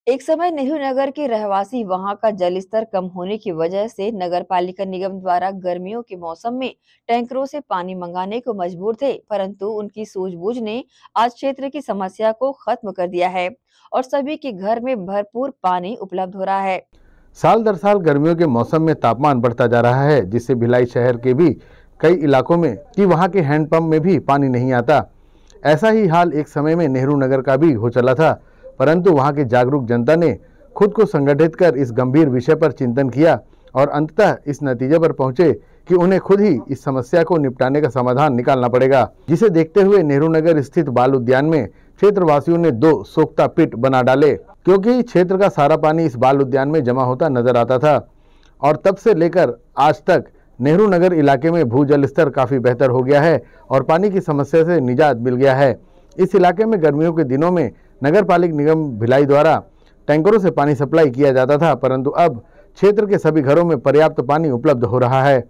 एक समय नेहरू नगर के रहवासी वहां का जल स्तर कम होने की वजह से नगर पालिका निगम द्वारा गर्मियों के मौसम में टैंकरों से पानी मंगाने को मजबूर थे, परंतु उनकी सूझबूझ ने आज क्षेत्र की समस्या को खत्म कर दिया है और सभी के घर में भरपूर पानी उपलब्ध हो रहा है। साल दर साल गर्मियों के मौसम में तापमान बढ़ता जा रहा है, जिससे भिलाई शहर के भी कई इलाकों में कि वहां के हैंडपंप में भी पानी नहीं आता। ऐसा ही हाल एक समय में नेहरू नगर का भी हो चला था, परंतु वहां के जागरूक जनता ने खुद को संगठित कर इस गंभीर विषय पर चिंतन किया और अंततः इस नतीजे पर पहुंचे कि उन्हें खुद ही इस समस्या को निपटाने का समाधान निकालना पड़ेगा, जिसे देखते हुए नेहरू नगर स्थित बाल उद्यान में क्षेत्रवासियों ने 2 सोख्ता पिट बना डाले, क्योंकि क्षेत्र का सारा पानी इस बाल उद्यान में जमा होता नजर आता था। और तब से लेकर आज तक नेहरू नगर इलाके में भूजल स्तर काफी बेहतर हो गया है और पानी की समस्या से निजात मिल गया है। इस इलाके में गर्मियों के दिनों में नगर पालिका निगम भिलाई द्वारा टैंकरों से पानी सप्लाई किया जाता था, परंतु अब क्षेत्र के सभी घरों में पर्याप्त पानी उपलब्ध हो रहा है।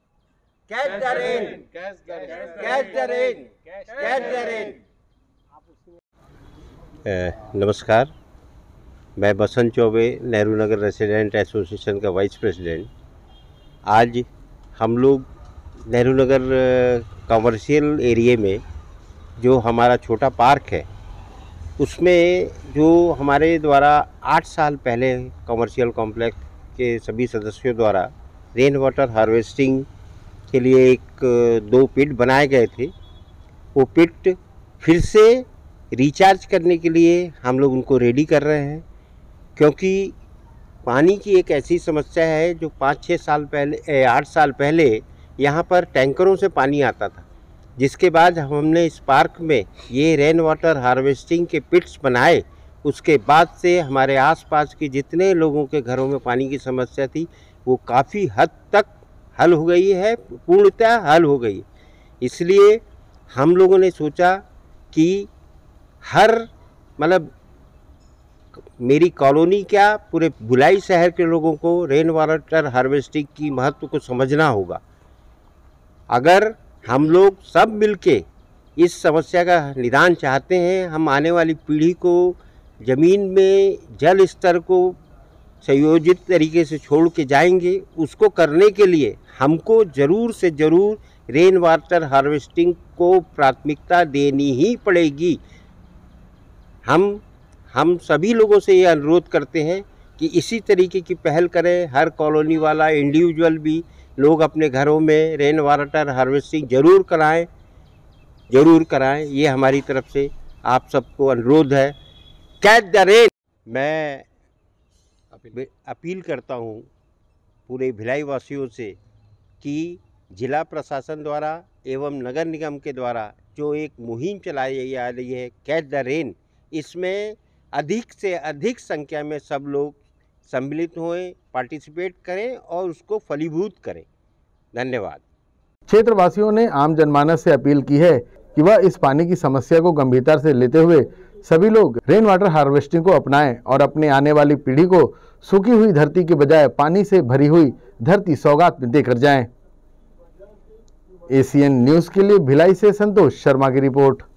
नमस्कार, मैं बसंत चौबे, नेहरू नगर रेसिडेंट एसोसिएशन का वाइस प्रेसिडेंट। आज हम लोग नेहरू नगर कमर्शियल एरिया में जो हमारा छोटा पार्क है, उसमें जो हमारे द्वारा 8 साल पहले कमर्शियल कॉम्प्लेक्स के सभी सदस्यों द्वारा रेन वाटर हार्वेस्टिंग के लिए 2 पिट बनाए गए थे। वो पिट फिर से रिचार्ज करने के लिए हम लोग उनको रेडी कर रहे हैं, क्योंकि पानी की एक ऐसी समस्या है जो 5-6 साल पहले 8 साल पहले यहाँ पर टैंकरों से पानी आता था, जिसके बाद हमने इस पार्क में ये रेन वाटर हार्वेस्टिंग के पिट्स बनाए। उसके बाद से हमारे आसपास के जितने लोगों के घरों में पानी की समस्या थी वो काफ़ी हद तक हल हो गई है, पूर्णतः हल हो गई। इसलिए हम लोगों ने सोचा कि मेरी कॉलोनी क्या पूरे भिलाई शहर के लोगों को रेन वाटर हार्वेस्टिंग की महत्व को समझना होगा। अगर हम लोग सब मिलके इस समस्या का निदान चाहते हैं, हम आने वाली पीढ़ी को ज़मीन में जल स्तर को संयोजित तरीके से छोड़ के जाएंगे, उसको करने के लिए हमको ज़रूर से ज़रूर रेन वाटर हार्वेस्टिंग को प्राथमिकता देनी ही पड़ेगी। हम सभी लोगों से ये अनुरोध करते हैं कि इसी तरीके की पहल करें। हर कॉलोनी वाला, इंडिविजुअल भी लोग अपने घरों में रेन वाटर हार्वेस्टिंग ज़रूर कराएं। ये हमारी तरफ से आप सबको अनुरोध है। Catch the rain. मैं अपील करता हूँ पूरे भिलाई वासियों से कि जिला प्रशासन द्वारा एवं नगर निगम के द्वारा जो एक मुहिम चलाई जा रही है कैच द रेन, इसमें अधिक से अधिक संख्या में सब लोग सम्मिलित होएं, पार्टिसिपेट करें और उसको फलीभूत करें। धन्यवाद। क्षेत्रवासियों ने आम जनमानस से अपील की है कि वह इस पानी की समस्या को गंभीरता से लेते हुए सभी लोग रेन वाटर हार्वेस्टिंग को अपनाएं और अपने आने वाली पीढ़ी को सूखी हुई धरती के बजाय पानी से भरी हुई धरती सौगात में देकर जाएं। एसीएन न्यूज़ के लिए भिलाई से संतोष शर्मा की रिपोर्ट।